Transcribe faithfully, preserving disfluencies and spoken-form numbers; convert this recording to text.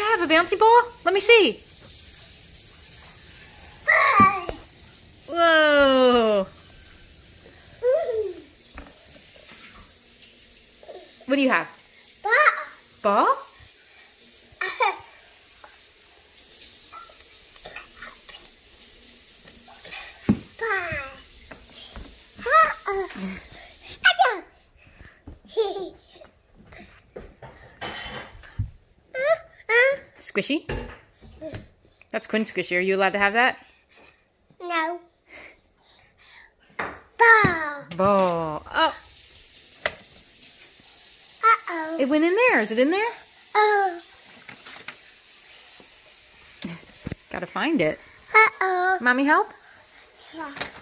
have a bouncy ball? Let me see. Whoa. What do you have? Ball. Ball? Squishy? That's Quinn Squishy. Are you allowed to have that? No. Ball. Ball. Oh. Uh-oh. It went in there. Is it in there? Oh. Gotta find it. Uh-oh. Mommy, help? Yeah.